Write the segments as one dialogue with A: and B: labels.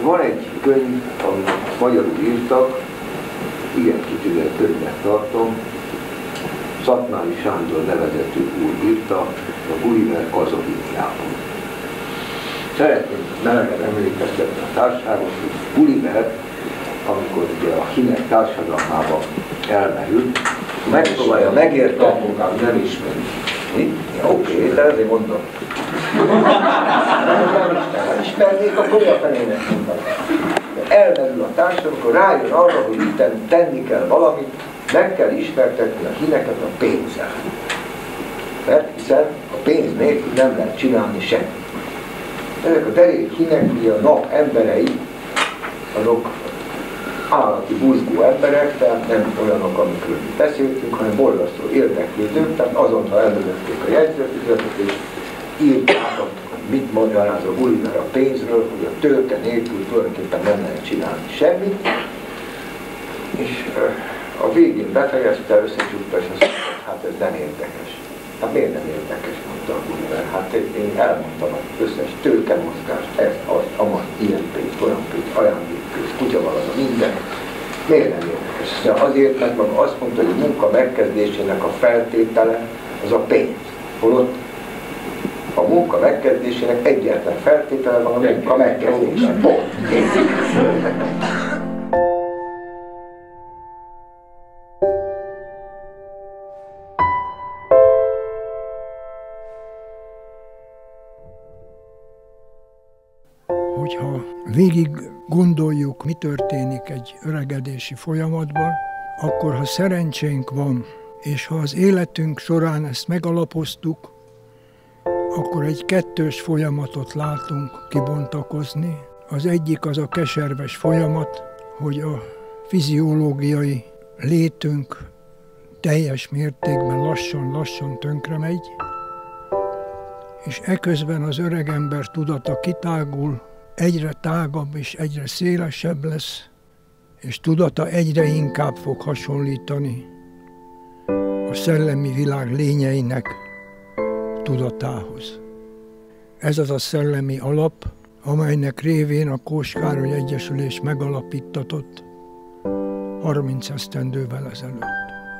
A: Van egy könyv, amit magyarul írtak, igen kitűnő könyvnek tartom, Szatmári Sándor nevezetű úr írta, a Gulliver Kazahikjában. Szeretném melegen emlékeztetni a társaságot, hogy Gulliver, amikor ugye a hinek társadalmába elmerült, megpróbálja megérteni, nem ismeri. Oké, de ezért mondom. Ha ismernék, akkor mi a felének mondani? Elmerül a társadalom, akkor rájön arra, hogy itt tenni kell valamit, meg kell ismertetni a hineket a pénzzel. Mert hiszen a pénz nélkül nem lehet csinálni semmit. Ezek a derék hinek, ugye a nap emberei, azok állati buzgó emberek, tehát nem olyanok, amikről mi beszéltünk, hanem borzasztó érdeklődők, tehát azonnal elővették a jegyzetüzetet, és írták, hogy mit magyaráz a Gulliver a pénzről, hogy a tőke nélkül tulajdonképpen nem lehet csinálni semmit, és a végén befejezte, összecsukta, és azt mondta, hát ez nem érdekes. Hát miért nem érdekes, mondta a Gulliver? Hát én elmondtam az összes tőkemozgást, ezt, azt, amazt, ilyen pénz, olyan pénz, ajándékpénz, kutyavalaga, minden. Miért nem érdekes? De azért, mert maga azt mondta, hogy a munka megkezdésének a feltétele az a pénz. Holott a munka megkezdésének egyetlen feltétele van a munka megkezdése. Pont.
B: Hogyha végig gondoljuk, mi történik egy öregedési folyamatban, akkor ha szerencsénk van, és ha az életünk során ezt megalapoztuk, akkor egy kettős folyamatot látunk kibontakozni. Az egyik az a keserves folyamat, hogy a fiziológiai létünk teljes mértékben lassan-lassan tönkre megy, és eközben az öregember tudata kitágul, egyre tágabb és egyre szélesebb lesz, és tudata egyre inkább fog hasonlítani a szellemi világ lényeinek tudatához. Ez az a szellemi alap, amelynek révén a Kós Károly Egyesülés megalapíttatott 30 esztendővel ezelőtt.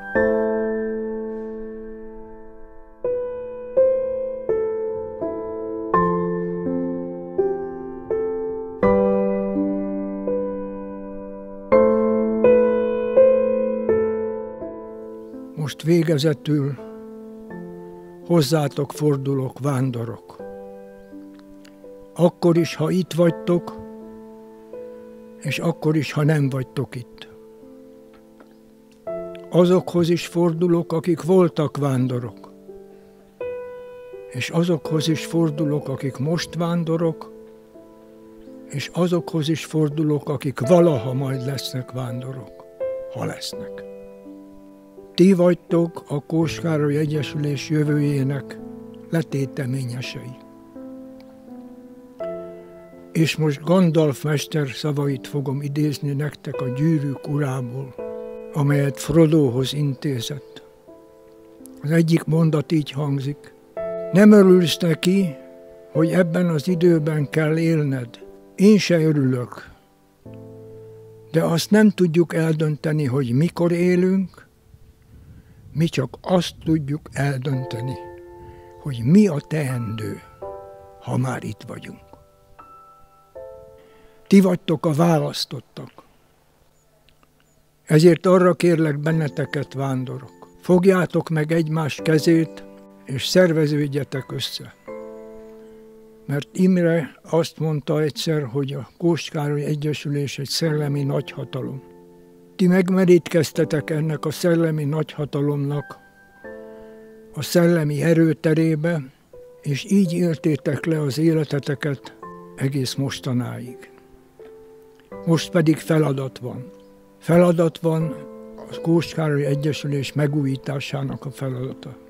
B: Most végezetül hozzátok fordulok, vándorok. Akkor is, ha itt vagytok, és akkor is, ha nem vagytok itt. Azokhoz is fordulok, akik voltak vándorok. És azokhoz is fordulok, akik most vándorok, és azokhoz is fordulok, akik valaha majd lesznek vándorok, ha lesznek. Ti vagytok a Kós Károly Egyesülés jövőjének letéteményesei. És most Gandalf mester szavait fogom idézni nektek a Gyűrűk urából, amelyet Frodohoz intézett. Az egyik mondat így hangzik: nem örülsz neki, hogy ebben az időben kell élned. Én se örülök, de azt nem tudjuk eldönteni, hogy mikor élünk, mi csak azt tudjuk eldönteni, hogy mi a teendő, ha már itt vagyunk. Ti vagytok a választottak. Ezért arra kérlek benneteket, vándorok, fogjátok meg egymás kezét, és szerveződjetek össze. Mert Imre azt mondta egyszer, hogy a Kós Károly Egyesülés egy szellemi nagyhatalom. Ti megmerítkeztetek ennek a szellemi nagyhatalomnak a szellemi erőterébe, és így éltétek le az életeteket egész mostanáig. Most pedig feladat van. Feladat van a Kós Károly Egyesülés megújításának a feladata.